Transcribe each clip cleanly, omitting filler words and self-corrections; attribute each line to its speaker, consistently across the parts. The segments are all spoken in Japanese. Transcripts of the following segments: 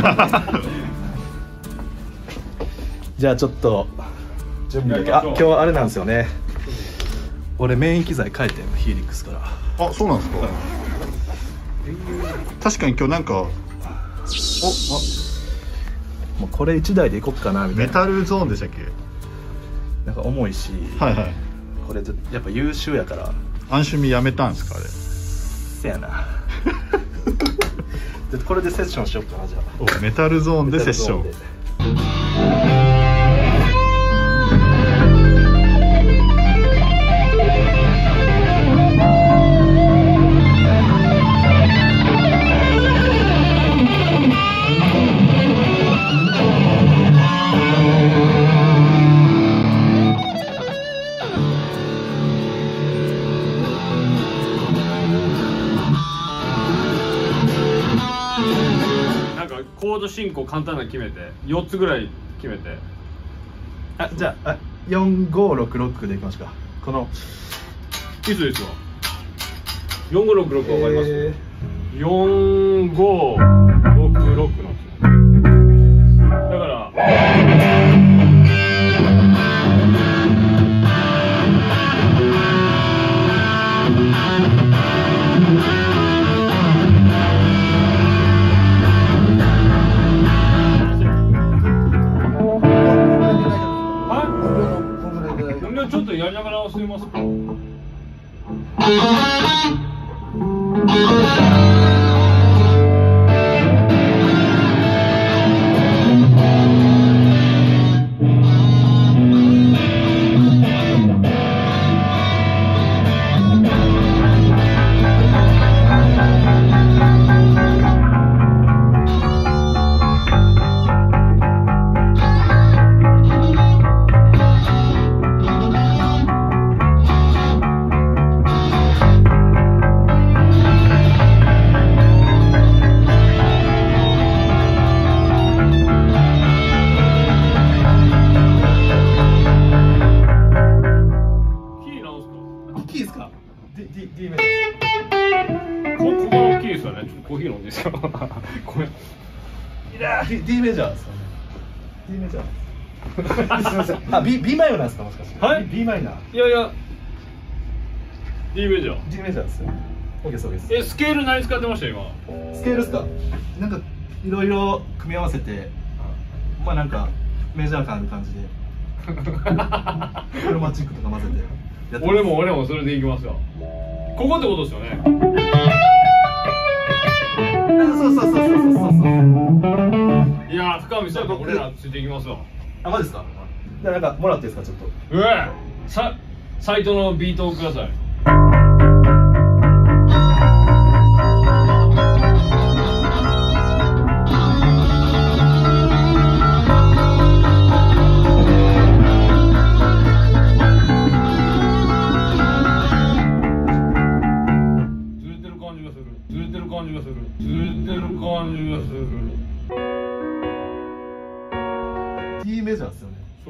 Speaker 1: じゃあちょっと準備だけ。今日あれなんですよね、俺メイン機材変えてんヒーリックスから。
Speaker 2: あ、そうなんですか。確かに今日なんか
Speaker 1: もうこれ1台でいこっかなみたいな。
Speaker 2: メタルゾーンでしたっけ。
Speaker 1: なんか重いし、
Speaker 2: はいはい。
Speaker 1: これやっぱ優秀やから。
Speaker 2: 安心みやめたんですかあれ。
Speaker 1: せやな。これでセッションしようかな。じゃあ
Speaker 2: メタルゾーンでセッション。
Speaker 3: コード進行簡単なの決めて4つぐらい決めて。
Speaker 1: あ、じゃあ4566でいきますか。この
Speaker 3: いつですよ。4566わかります？4566のだからちょっとやりながら忘れますか。
Speaker 1: D メジャー。
Speaker 3: ここが大きいですよね。ちょっとコーヒー飲んでいいですか。これ。
Speaker 1: D メジャーですかね。D メジャー。すみません。あ、B マイナーですかもしかして。
Speaker 3: はい。
Speaker 1: B マイナー。
Speaker 3: いやいや。D メジャー。
Speaker 1: D メジャーですよ。OK そうです。
Speaker 3: スケール何使ってました今。
Speaker 1: スケールですか。なんかいろいろ組み合わせて、まあなんかメジャー感ある感じで。クロマチックとか混ぜて。
Speaker 3: 俺もそれでいきますよ。ここってことですよね。
Speaker 1: そう。
Speaker 3: いや深見さん俺らついていきますわ。
Speaker 1: あ、マジですか。じゃあなんかもらっていいですかちょっと。
Speaker 3: サイトのビートをください。ずれてる感じがする。
Speaker 1: D メジャーですよね。
Speaker 3: そう。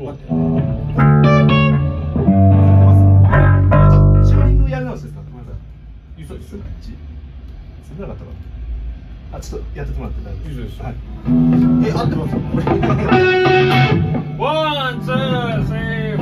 Speaker 1: チューニングやり直しですか。ごめんなさい。急いすぐそれなかったかな。あ、ちょっとやってもらって大丈夫です。いいです。はい。合ってます。
Speaker 3: ワン、ツー、スリー、フォ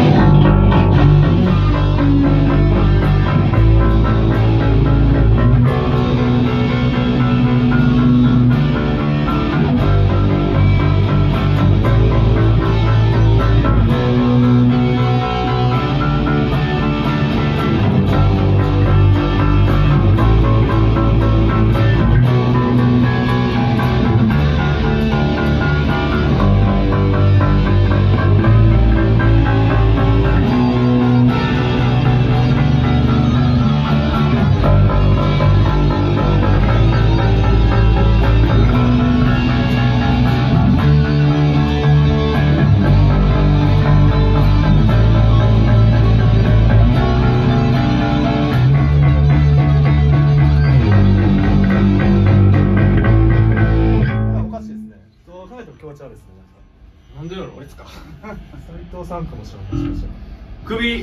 Speaker 3: なんでやろ。あいつか。
Speaker 1: 斉藤さんかもしれない。もしかしたら。
Speaker 3: 首。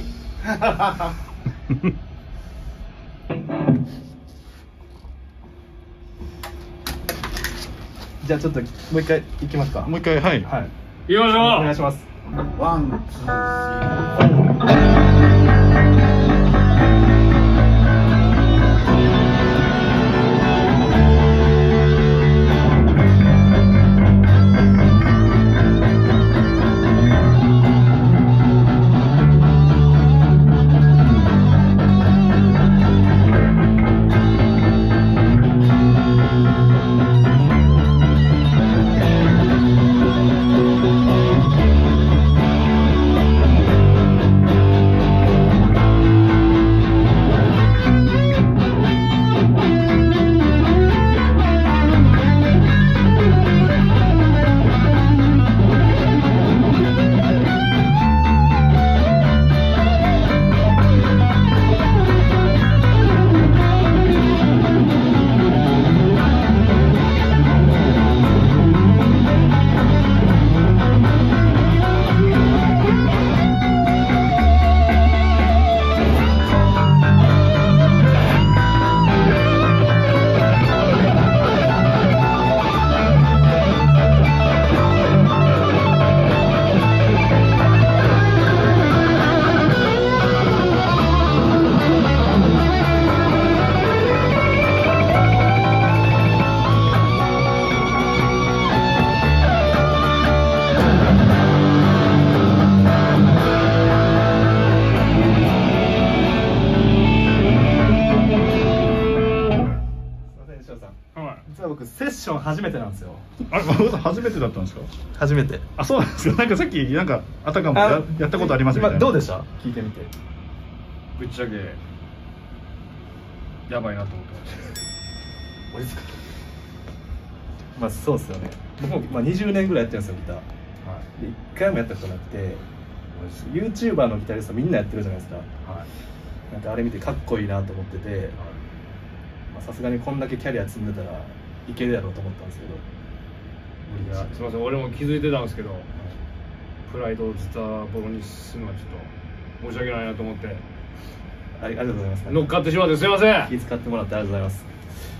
Speaker 1: じゃあちょっともう一回いきますか。
Speaker 2: もう一回、はい。
Speaker 1: はい。
Speaker 3: 行きましょう。
Speaker 1: お願いします。
Speaker 2: ワン、ツー、
Speaker 1: 実は僕セッション初めてなんですよ。
Speaker 2: あれ、真帆さん初めてだったんですか？
Speaker 1: 初めて。
Speaker 2: あ、そうなんですか。なんかさっき、なんか、あたかもやったことありますみたいな。
Speaker 1: どうでした？聞いてみて。
Speaker 3: ぶっちゃけやばいなと思ってました。
Speaker 1: 俺ですか？まあそうっすよね。僕もまあ20年ぐらいやってるんですよ、ギター。
Speaker 3: はい。
Speaker 1: で1回もやったことなくて、YouTuber のギタリストみんなやってるじゃないですか。
Speaker 3: はい。
Speaker 1: なんかあれ見てかっこいいなと思ってて、さすがにこんだけキャリア積んでたらいけるやろうと思ったんですけど、
Speaker 3: いや、すみません、俺も気づいてたんですけど、プライドをズタボロにするのはちょっと申し訳ないなと思って
Speaker 1: ありがとうございます。
Speaker 3: 乗っかってしまってすいません。
Speaker 1: 気遣ってもらってありがとうございます。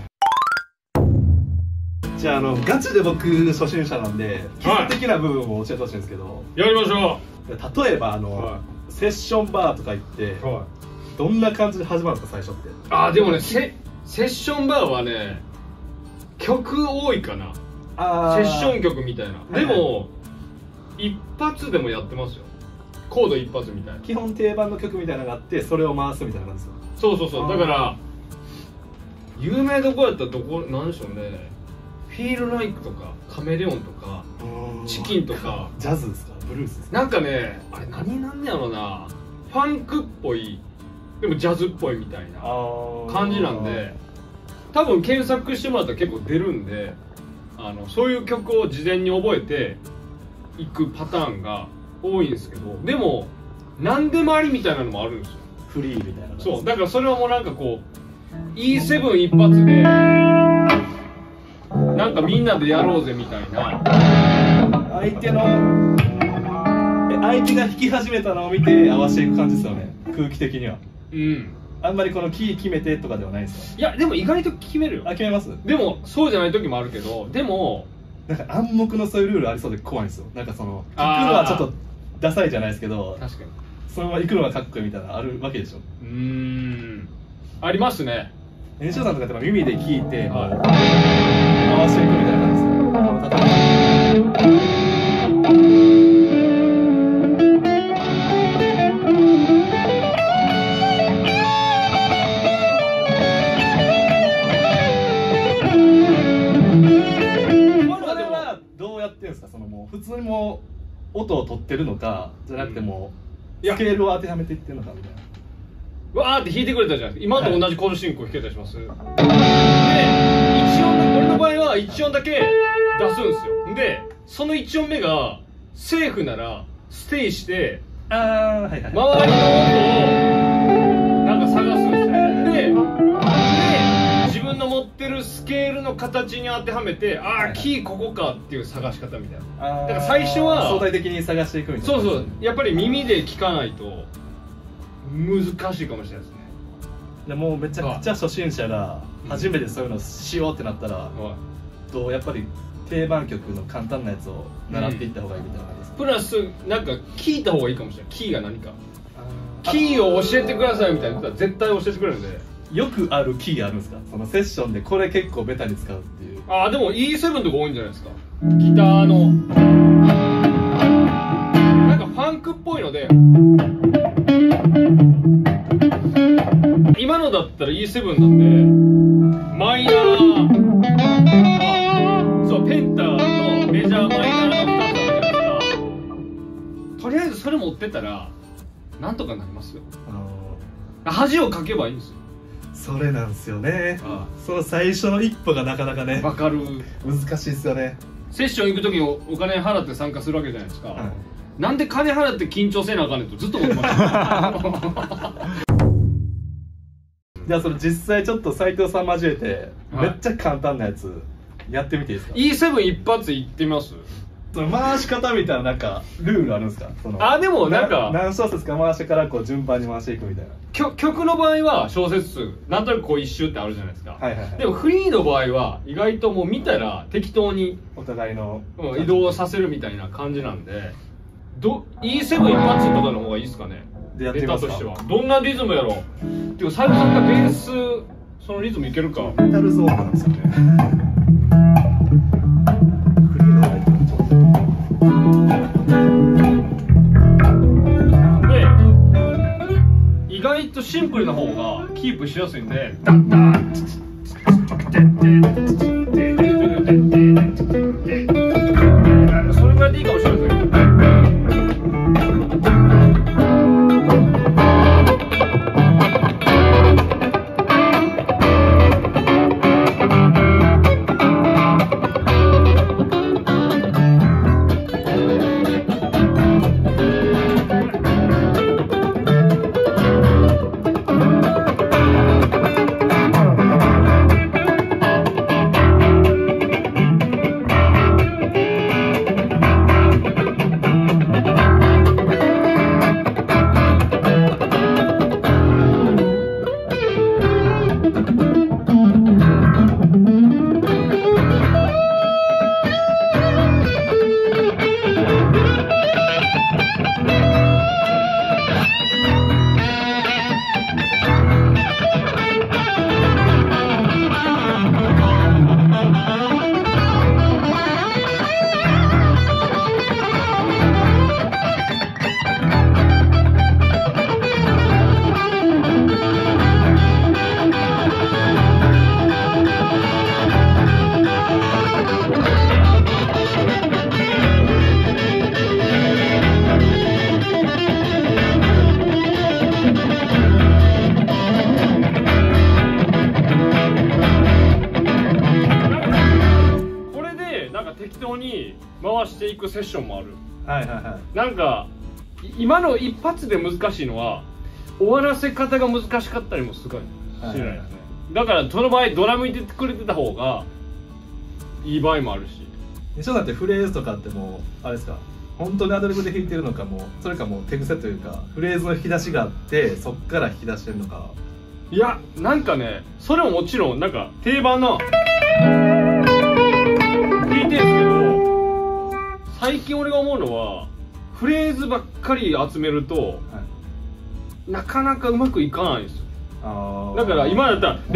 Speaker 1: じゃあガチで僕初心者なんで基礎的な部分を教えてほしいんですけど、
Speaker 3: やりましょ
Speaker 1: 例えば
Speaker 3: は
Speaker 1: セッションバーとか行って
Speaker 3: う。はい。
Speaker 1: どんな感じで始まるんですか最初って。
Speaker 3: あ、でもね、セッションバーはね、曲多いかな。セッション曲みたいな。でも一発でもやってますよ。コード一発みたいな。
Speaker 1: 基本定番の曲みたいなのがあってそれを回すみたいな感じですよ。
Speaker 3: そうそうそう。だから有名どこやったらどこなんでしょうね。フィールライクとかカメレオンとかチキンとか。
Speaker 1: ジャズですか？ブルースですか？
Speaker 3: なんかね、あれ何なんねやろな。ファンクっぽいでもジャズっぽいみたいな感じなんで、多分検索してもらったら結構出るんで、そういう曲を事前に覚えていくパターンが多いんですけど、でも何でもありみたいなのもあるんですよ。
Speaker 1: フリーみたいな。
Speaker 3: そうだからそれはもうなんかこう E7 一発でなんかみんなでやろうぜみたいな。
Speaker 1: 相手が弾き始めたのを見て合わせていく感じですよね、空気的には。
Speaker 3: うん。
Speaker 1: あんまりこのキー決めてとかではないですか？
Speaker 3: いやでも意外と決めるよ。
Speaker 1: あ、決めます？
Speaker 3: でもそうじゃない時もあるけど、でも
Speaker 1: なんか暗黙のそういうルールありそうで怖いんですよ。なんか行くのはちょっとダサいじゃないですけど、
Speaker 3: 確かに
Speaker 1: そのまま行くのがかっこいいみたいなのあるわけでしょ。
Speaker 3: ありますね。
Speaker 1: 演奏さんとかって耳で聞いて、
Speaker 3: はい、
Speaker 1: 回していくみたいな感じですよ。普通にもう音を取ってるのかじゃなくてもスケールを当てはめていってるのかみたいな。
Speaker 3: わーって弾いてくれたじゃないですか。今と同じコード進行弾けたりします、はい、で1音、俺の場合は1音だけ出すんですよ。でその1音目がセーフならステイして周りの音をなんか探すんですよ。で自分の持ってるスケールの形に当てはめて、キーここかっていう探し方みたいな。だから最初は
Speaker 1: 相対的に探していくみたいな。
Speaker 3: そうそう、やっぱり耳で聞かないと難しいかもしれないですね。
Speaker 1: でもうめちゃくちゃ初心者が初めてそういうのしようってなったら、やっぱり定番曲の簡単なやつを習っていった方がいいみたいな感じですか？
Speaker 3: プラスなんか聞いた方がいいかもしれない。キーが何か、キーを教えてくださいみたいなことは絶対教えてくれるんで。
Speaker 1: よくあるキーあるんですか？そのセッションでこれ結構ベタに使うっていう。
Speaker 3: でも E7 とか多いんじゃないですか。ギターのなんかファンクっぽいので、今のだったら E7 なんでマイナー、そうペンタのメジャーマイナーの2つあるじゃないですか。とりあえずそれ持ってたらなんとかなりますよ。恥をかけばいいんですよ。
Speaker 1: それなんですよね。その最初の一歩がなかなかね、
Speaker 3: わかる。
Speaker 1: 難しいですよね。
Speaker 3: セッション行く時にお金払って参加するわけじゃないですか、
Speaker 1: はい、
Speaker 3: なんで金払って緊張せなあかんねんとずっと思ってました
Speaker 1: じゃあそれ実際ちょっと斉藤さん交えて、
Speaker 3: はい、
Speaker 1: めっちゃ簡単なやつやってみていいですか？
Speaker 3: E7 一発行ってみます？
Speaker 1: その回し方みたいななんかルールあるんですか？その
Speaker 3: でもなんか
Speaker 1: 何小節か回してからこう順番に回していくみたいな。
Speaker 3: 曲の場合は小節数なんとなくこう一周ってあるじゃないですか、
Speaker 1: はいはいはい、
Speaker 3: でもフリーの場合は意外ともう見たら適当に
Speaker 1: お互いの
Speaker 3: 移動させるみたいな感じなんで、E7 一発とかの方がいいですかね？
Speaker 1: でやってみますか？
Speaker 3: ベタとしてはどんなリズムやろうっていう、斉藤さんがベースそのリズムいけるか。
Speaker 1: メタルゾーンなんですよね。フリーの方がいいか
Speaker 3: で、意外とシンプルな方がキープしやすいんで、ダッダッそれぐらいでいいかもしれないですね。適当に回していくセッションもある。
Speaker 1: はいはいはい。
Speaker 3: なんか今の一発で難しいのは終わらせ方が難しかったりもするかもしれないですね。だからその場合ドラム入れてくれてた方がいい場合もあるし。
Speaker 1: 西尾さんってフレーズとかってもうあれですか、本当にアドリブで弾いてるのか、もうそれかもう手癖というかフレーズの引き出しがあってそっから引き出してるのか。
Speaker 3: いや、なんかね、それももちろんなんか定番の弾いてるんですけど、最近俺が思うのはフレーズばっかり集めると、はい、なかなかうまくいかないんですよ。だから今だったら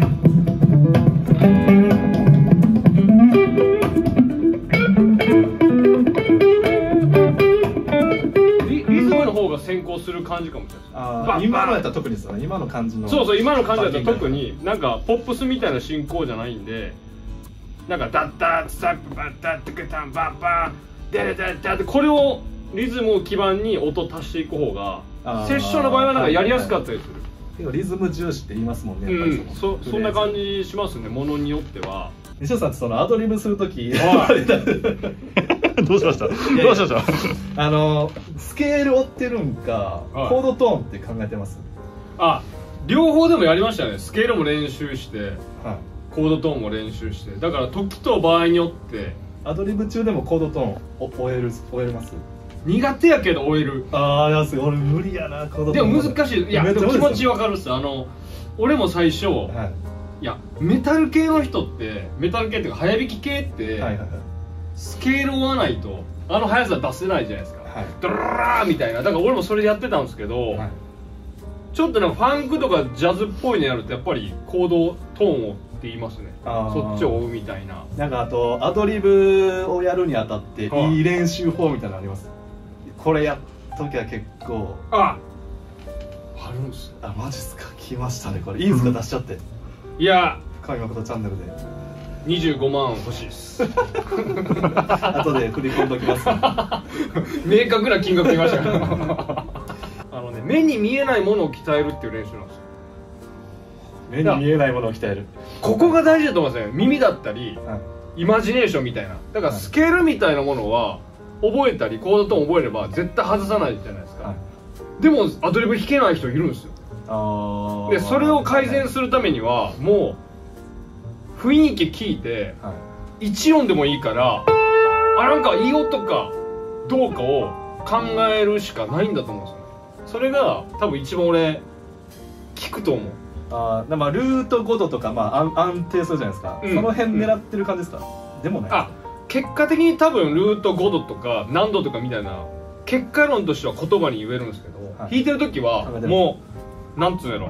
Speaker 3: リズムの方が先行する感じかもしれないです。
Speaker 1: 今のやったら特にですよね。今の感じの。
Speaker 3: そうそう、今の感じだったら特になんかポップスみたいな進行じゃないんで、なんかダッダッツタップバッダッテクタンバッバーデレデレデレ、これをリズムを基盤に音足していく方がセッションの場合はなんかやりやすかったりする。
Speaker 1: リズム重視って言いますもんね。
Speaker 3: そんな感じしますね、ものによっては。
Speaker 1: 西尾さんってそのアドリブするときどう
Speaker 2: しました？どうしました？
Speaker 1: スケール追ってるんか、コードトーンって考えてます？
Speaker 3: 両方でもやりましたね。スケールも練習して、コードトーンも練習して。だから時と場合によって
Speaker 1: アドリブ中でもコードトーンを追えます？
Speaker 3: 苦手やけど追える。
Speaker 1: 安い。俺無理やな、コードトーン。
Speaker 3: でも難しい。いや、でも気持ちわかるっす。俺も最初、 いやメタル系の人ってメタル系っていうか速弾き系って、
Speaker 1: はいはいはい、
Speaker 3: スケールを追わないとあの速さ出せないじゃないですか、
Speaker 1: はい、
Speaker 3: ドララーみたいな。だから俺もそれでやってたんですけど、
Speaker 1: はい、
Speaker 3: ちょっとなんかファンクとかジャズっぽいのやるとやっぱりコードトーンをって言いますね。そっちを追うみたいな。
Speaker 1: なんかあとアドリブをやるにあたって
Speaker 3: はい
Speaker 1: いい練習法みたいなのあります？これやっときゃ結構。
Speaker 3: あるんですよ。
Speaker 1: あ、マジっすか。来ましたねこれ。いいんすか、出しちゃって。
Speaker 3: いや
Speaker 1: 神誠チャンネルで
Speaker 3: 25万欲しいです
Speaker 1: 後で振り込んどきます
Speaker 3: 明確な金額言いましたからね、目に見えないものを鍛えるっていう練習なんですよ。
Speaker 1: 目に見えないものを鍛える。
Speaker 3: ここが大事だと思いますね。耳だったり、
Speaker 1: はい、
Speaker 3: イマジネーションみたいな。だからスケールみたいなものは覚えたりコードトーン覚えれば絶対外さないじゃないですか、はい、でもアドリブ弾けない人いるんですよ。でそれを改善するためにはもう雰囲気聞いて、はい、1音でもいいからなんかいい音かどうかを考えるしかないんだと思うんですよね。それが多分一番俺聞くと思う。
Speaker 1: まあルート5度とか、まあ、安定するじゃないですか、その辺狙ってる感じですか、でもない。
Speaker 3: 結果的に多分ルート5度とか何度とかみたいな結果論としては言葉に言えるんですけど、はい、弾いてる時はもうなんつうんやろ、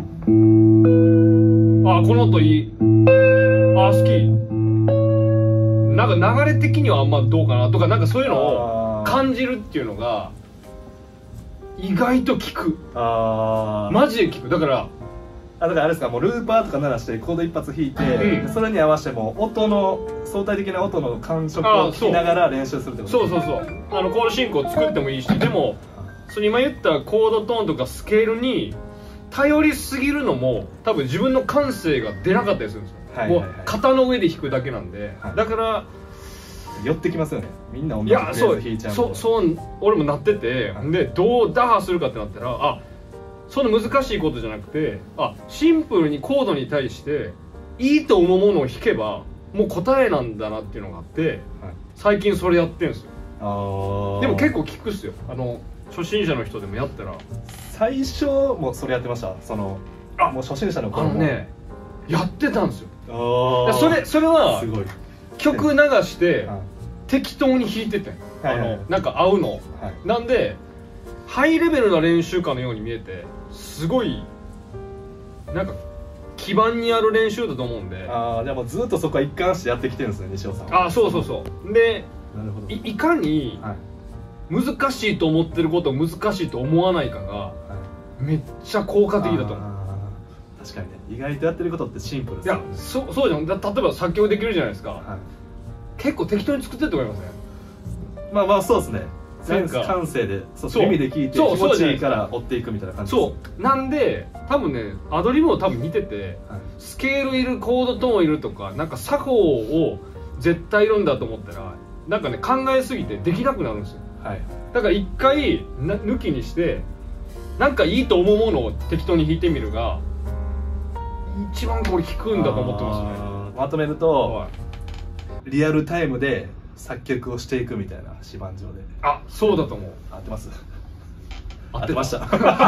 Speaker 3: この音いい、好き、なんか流れ的にはあんまどうかなとか、なんかそういうのを感じるっていうのが意外と効く。マジで効く。だから
Speaker 1: あれですか、もうルーパーとか鳴らしてコード一発弾いて、それに合わせても音の相対的な音の感触を聞きながら練習するってことですか？
Speaker 3: そうコード進行を作ってもいいし、でもその今言ったコードトーンとかスケールに頼りすぎるのも多分自分の感性が出なかったりするんですよ。もう型の上で弾くだけなんで、だから
Speaker 1: 寄ってきますよね。みんな同じフレーズ弾いちゃう。
Speaker 3: そう俺もなってて、でどう打破するかってなったらその難しいことじゃなくてシンプルにコードに対していいと思うものを弾けばもう答えなんだなっていうのがあって、はい、最近それやってるんですよ。でも結構効くっすよ。初心者の人でもやったら。
Speaker 1: 最初もそれやってました？もう初心者の頃も
Speaker 3: ねやってたんですよ。それはすごい曲流して適当に弾いてて、なんか合うの、なんでハイレベルな練習家のように見えてすごいなんか基盤にある練習だと思うんで。
Speaker 1: じゃあもうずっとそこは一貫してやってきてるんですね、西尾さんは。
Speaker 3: そうで、いかに難しいと思ってることを難しいと思わないかがめっちゃ効果的だと思う。
Speaker 1: 確かにね、意外とやってることってシンプルですよね。
Speaker 3: いやそうじゃん。例えば作曲できるじゃないですか、結構適当に作ってると思いますね。
Speaker 1: まあそうですね。感性で耳で聞いて気持ちいいから追っていくみたいな感じです。
Speaker 3: そうなんで多分ねアドリブも多分似てて、スケールいるコードトーンいるとかなんか作法を絶対いるんだと思ったらなんかね考えすぎてできなくなるんですよ、だから一回抜きにしてなんかいいと思うものを適当に弾いてみるが一番これ効くんだと思ってますね。
Speaker 1: まとめると、リアルタイムで作曲をしていくみたいな指板上で。
Speaker 3: そうだと思う。
Speaker 1: 合ってます。合ってました。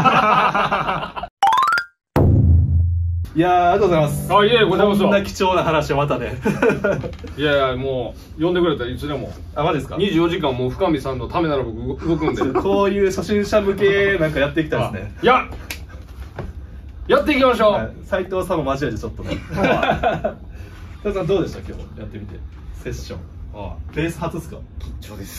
Speaker 1: いやありがとうございます。
Speaker 3: いやいや、こ
Speaker 1: んな貴重な話をまたね。
Speaker 3: いやもう呼んでくれたらいつでも。
Speaker 1: マジですか
Speaker 3: ？24時間もう深見さんのためなら僕動くんで。
Speaker 1: こういう初心者向けなんかやっていきたいですね。
Speaker 3: やっていきましょう。
Speaker 1: 斉藤さんも交えてちょっとね。斉藤さんどうでした今日やってみてセッション？ベース初ですか？
Speaker 3: 緊張です。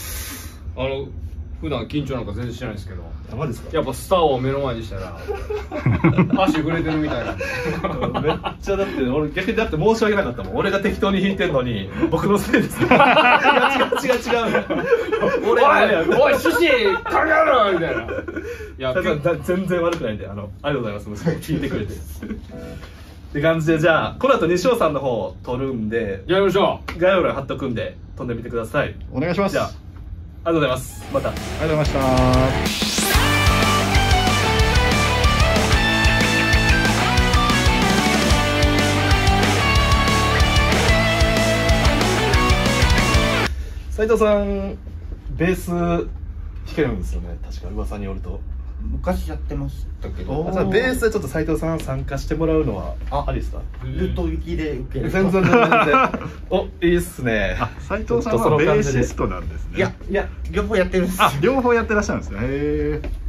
Speaker 3: 普段緊張なんか全然してないですけど。
Speaker 1: マジですか？
Speaker 3: やっぱスターを目の前にしたら足触れてるみたいな。
Speaker 1: めっちゃだって俺逆に申し訳なかったもん。俺が適当に弾いてんのに僕のせいです。違う。
Speaker 3: おい趣旨考えろみたいな。いや
Speaker 1: 全然悪くないんでありがとうございます。聞いてくれて。って感じでじゃあこの後西尾さんの方を撮るんで
Speaker 3: やりましょ
Speaker 1: う。概要欄貼っとくんで飛んでみてください。
Speaker 2: お願いします。
Speaker 1: じゃあありがとうございます。またあり
Speaker 2: がとうございました。斉藤さんベース弾けるんですよね、確か噂によると。
Speaker 4: 昔やってましたけど。
Speaker 1: じゃあベースでちょっと斉藤さん参加してもらうのはありですか？
Speaker 4: ルート行きで受ける。
Speaker 1: 全然お、いいっすね。
Speaker 2: 斉藤さんはベーシストなんですね。
Speaker 4: いや両方やってるんです。
Speaker 2: 両方やってらっしゃるんですね。へえ。